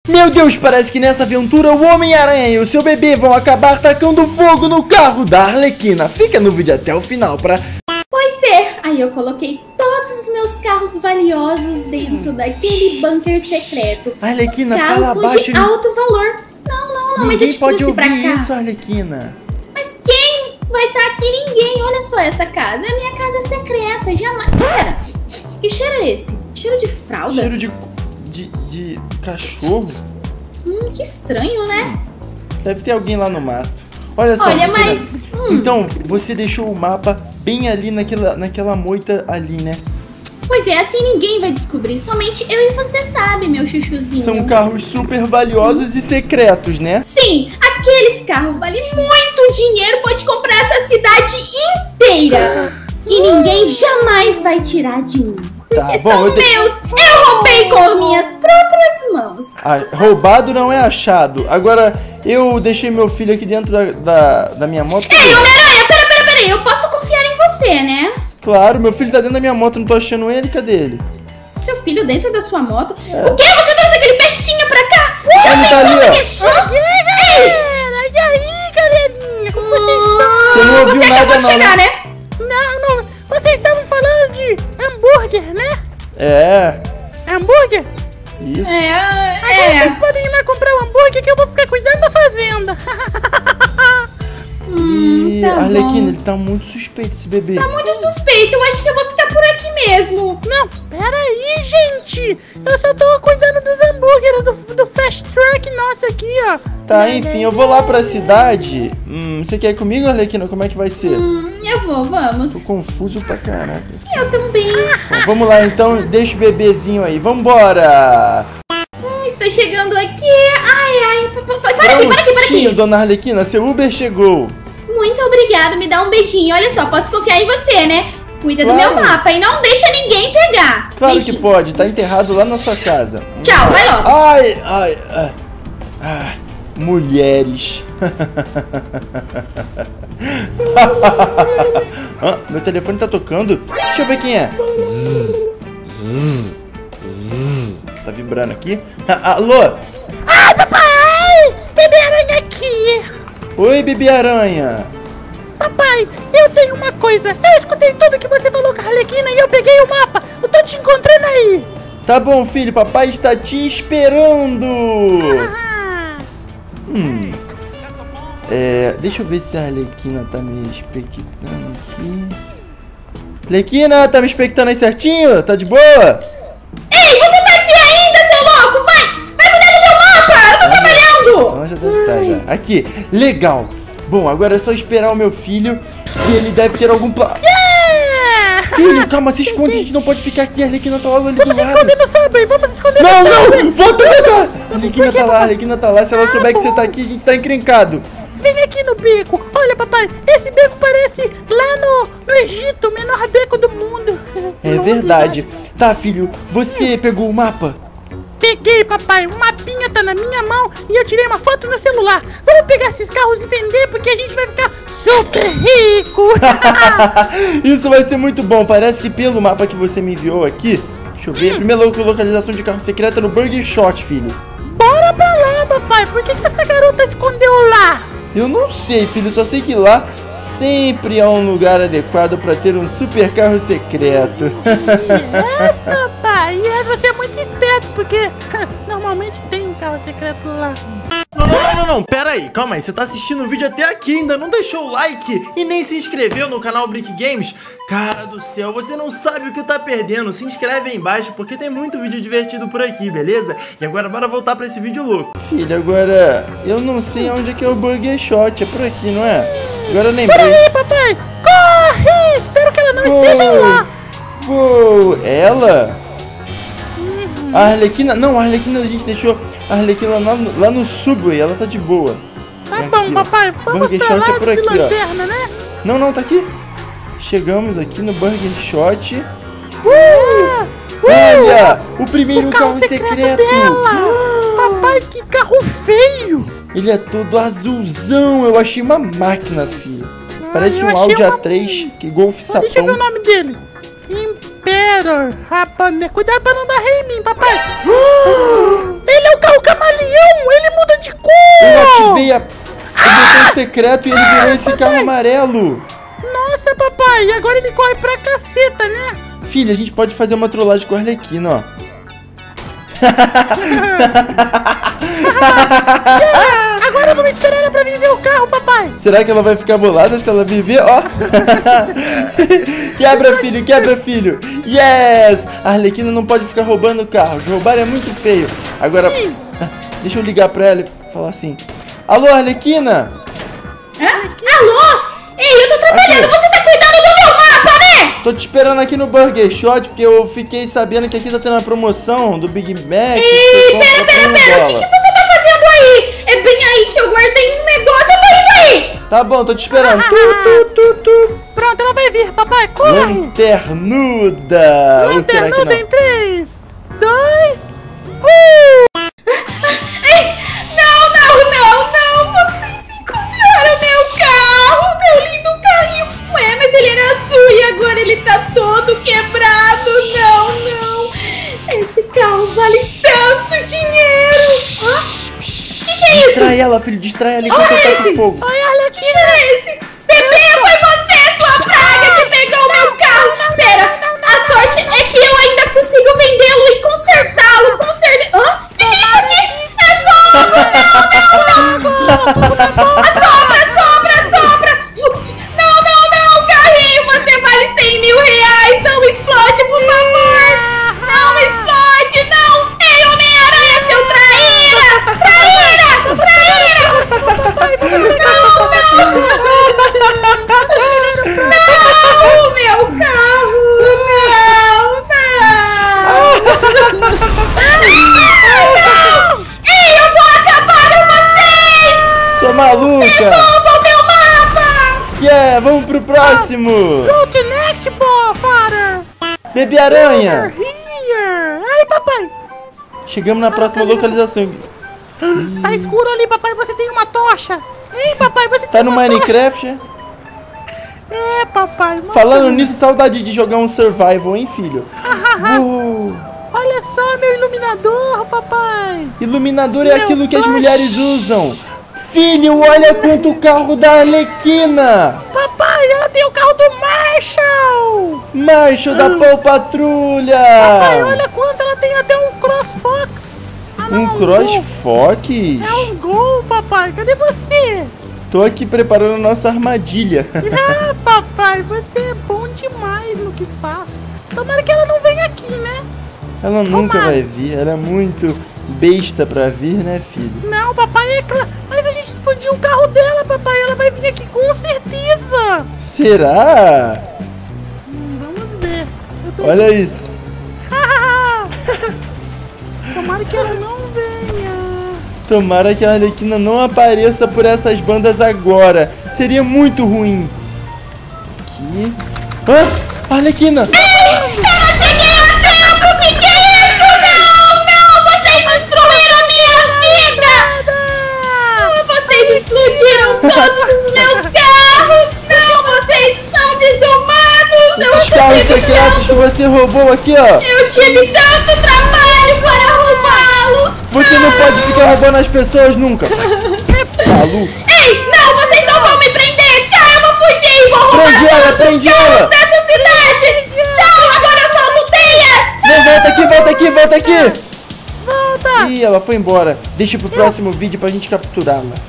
Meu Deus, parece que nessa aventura o Homem-Aranha e o seu bebê vão acabar tacando fogo no carro da Arlequina. Fica no vídeo até o final pra... Pois é, aí eu coloquei todos os meus carros valiosos dentro daquele bunker secreto. Arlequina, os fala carros abaixo. de alto valor. Não, mas eu Ninguém te pode trouxe pra ouvir cá. isso, Arlequina. Mas quem vai estar aqui? Ninguém. Olha só essa casa. É a minha casa secreta. Jamais... Pera, que cheiro é esse? Cheiro de fralda? Cheiro de cachorro. Que estranho, né? Deve ter alguém lá no mato. Olha só, Olha, Arlequina. mas... Então, você deixou o mapa bem ali naquela moita ali, né? Pois é, assim ninguém vai descobrir. Somente eu e você sabe, meu chuchuzinho. São carros super valiosos e secretos, né? Sim, aqueles carros valem muito dinheiro. Pode comprar essa cidade inteira. E ninguém jamais vai tirar de mim. Tá, Porque bom, são meus. Eu roubei com minhas próprias mãos. Ah, roubado não é achado. Agora, eu deixei meu filho aqui dentro da minha moto. Ei, Homem-Aranha, peraí. Eu posso confiar em você, né? Claro, meu filho tá dentro da minha moto, não tô achando ele, cadê ele? Seu filho dentro da sua moto? O quê? Você trouxe aquele bestinha pra cá? Ele tá ali, ó. E aí, galerinha, como vocês estão? Você não ouviu Você nada acabou de não, chegar, né? né? Não, vocês estavam falando de hambúrguer, né? É, Hambúrguer? isso. Agora vocês podem ir lá comprar o hambúrguer que eu vou ficar cuidando da fazenda. E Tá Arlequina, bom. ele tá muito suspeito esse bebê. Tá muito suspeito, eu acho que eu vou ficar por aqui mesmo. Não, peraí, gente. Eu só tô cuidando dos hambúrgueres do fast truck nosso aqui, ó. Tá, enfim, eu vou lá pra cidade. Você quer ir comigo, Arlequina? Como é que vai ser? Eu vou, vamos. Tô confuso pra caraca. Eu também. Bom, vamos lá então, deixa o bebezinho aí. Vambora! Estou chegando aqui. Ai, para aqui. Prontinho, dona Arlequina, seu Uber chegou. Muito obrigado, me dá um beijinho. Olha só, posso confiar em você, né? Cuida do Claro. meu mapa e não deixa ninguém pegar. Claro Beijinho. que pode, tá enterrado lá na sua casa. Tchau, vai logo. Ai, mulheres. Meu telefone tá tocando. Deixa eu ver quem é. Tá vibrando aqui. Alô? Ai, papai! Bebê aranha aqui! Oi, bebê aranha. Papai, eu tenho uma coisa. Eu escutei tudo que você falou com a Arlequina e eu peguei o mapa. Eu tô te encontrando aí. Tá bom, filho, papai está te esperando. Deixa eu ver se a Arlequina tá me expectando aqui. Arlequina, tá me expectando aí certinho? Tá de boa? Ei, você tá aqui ainda, seu louco? Vai cuidar do meu mapa. Eu tô trabalhando. Ela já deve estar já. Aqui, legal. Bom, agora é só esperar o meu filho, que ele deve ter algum plano. Filho, calma, se esconde, a gente não pode ficar aqui, a Arlequina tá logo ali do Vamos se lado. esconder no Subway, vamos se esconder Não, no Subway. não, volta. A Arlequina tá lá, se ela souber que você tá aqui, a gente tá encrencado. Vem aqui no beco. Olha, papai, esse beco parece lá no Egito, o menor beco do mundo. É verdade. Tá, filho, você pegou o mapa? Peguei, papai. O mapinha tá na minha mão e eu tirei uma foto no celular. Vamos pegar esses carros e vender porque a gente vai ficar super rico. Isso vai ser muito bom. Parece que pelo mapa que você me enviou aqui, deixa eu ver, a primeira localização de carro secreta é no Burger Shot, filho. Bora pra lá, papai. Por que essa garota escondeu lá? Eu não sei, filho, só sei que lá sempre há um lugar adequado pra ter um super carro secreto. Yes, papai. Yes, você é muito esperto porque normalmente tem um carro secreto lá. Não, pera aí, calma aí, você tá assistindo o vídeo até aqui, ainda não deixou o like e nem se inscreveu no canal Brick Games? Cara do céu, você não sabe o que tá perdendo, se inscreve aí embaixo porque tem muito vídeo divertido por aqui, beleza? E agora bora voltar pra esse vídeo louco. Filho, agora eu não sei onde é que é o Burger Shot, é por aqui, não é? Agora eu lembrei. Peraí, papai. Corre! Espero que ela não esteja lá. Uou, ela? A Arlequina, não, a Arlequina a gente deixou a Arlequina lá no Subway, ela tá de boa. Tá Aqui, bom, ó. papai. Vamos Burger pra lá Shot é por de aqui, ó. lanterna, né? Não, tá aqui. Chegamos aqui no Burger Shot. Olha! Olha, o primeiro carro secreto. dela. Papai, que carro feio. Ele é todo azulzão, eu achei uma máquina, filho. Parece eu um achei Audi uma- A3, que Golf Deixa eu ver o sapão. nome dele. Imperor. Rapaz, cuidado pra não dar rei em mim, papai. Ele é o carro camalim. secreto e ele virou esse carro amarelo. Nossa, papai, e agora ele corre pra caceta, né? Filha, a gente pode fazer uma trollagem com a Arlequina, ó. Agora vamos esperar ela pra vir ver o carro, papai. Será que ela vai ficar bolada se ela viver? Ó. Quebra, filho, quebra, filho. Yes! A Arlequina não pode ficar roubando carros. Roubar é muito feio. Agora, deixa eu ligar pra ela e falar assim. Alô, Arlequina? Alô? Ei, eu tô trabalhando. Aqui. Você tá cuidando do meu mapa, né? Tô te esperando aqui no Burger Shot, porque eu fiquei sabendo que aqui tá tendo uma promoção do Big Mac. Ei, pera. O que você tá fazendo aí? É bem aí que eu guardei um negócio. Eu tô indo aí. Tá bom, tô te esperando. Pronto, ela vai vir, papai. Corre. Lanternuda. Ou será que Lanternuda não? em 3, 2, 1. Não. Vocês encontraram meu carro. Meu lindo carrinho. Ué, mas ele era azul e agora ele tá todo quebrado. Não. Esse carro vale tanto dinheiro. Hã? Que é isso? Distrai ela, filho. Distrai ela enquanto eu taco fogo. Olha, Arlequina. Que é esse? Bebê, foi você, sua praga, que pegou o meu carro. Pera, a sorte é que eu ainda consigo vendê-lo e consertá-lo. Hã? Que é isso aqui? É fogo! Não! Assopra! Não, carrinho, você vale 100 mil reais. Não explode, por favor. Não explode, não. Ei, Homem-Aranha, seu traíra! Não, meu carro! Não! Ei, eu vou acabar com vocês! Sua maluca! Devolvam meu mapa! Yeah, vamos pro próximo! Go to next, father. Bebê Aranha! Here. Aí, papai. Chegamos na próxima localização. Tá escuro ali, papai. Você tem uma tocha. Ei, papai, você Tá tem no uma Minecraft? tocha. É, papai. uma Falando tocha. nisso, saudade de jogar um survival, hein, filho? Olha só, meu iluminador, papai. Iluminador é Meu aquilo que as flash. mulheres usam. Filho, olha quanto carro da Arlequina! Papai, ela tem o carro do Marshall. Marshall da Paw Patrulha! Papai, olha quanto ela tem até um CrossFox. Um CrossFox? É um Gol, papai. Cadê você? Tô aqui preparando a nossa armadilha. Ah, papai, você é bom demais no que faz. Tomara que ela não venha aqui, né? Ela nunca Tomara. vai vir, ela é muito besta pra vir, né, filho? Não, papai, é claro. Mas a gente explodiu o carro dela, papai. Ela vai vir aqui com certeza. Será? Vamos ver. Eu tô... Olha isso. Tomara que ela não venha. Tomara que a Arlequina não apareça por essas bandas agora. Seria muito ruim. Aqui. Arlequina! Eu não cheguei a tempo! Que é isso? Não! Vocês destruíram a minha vida! Vocês explodiram todos os meus carros! Não, vocês são desumanos! Esses carros secretos que você roubou aqui, ó. Eu tive tanto trabalho para arrumá-los! Você não pode ficar roubando as pessoas nunca. Maluco. Ei, não! Vocês não vão me prender! Tchau, eu vou fugir e vou roubar Prende ela, todos os prende carros ela. dessa cidade! Tchau, agora eu solto teias! Não, volta aqui! Volta. Ih, ela foi embora. Deixa pro próximo vídeo pra gente capturá-la.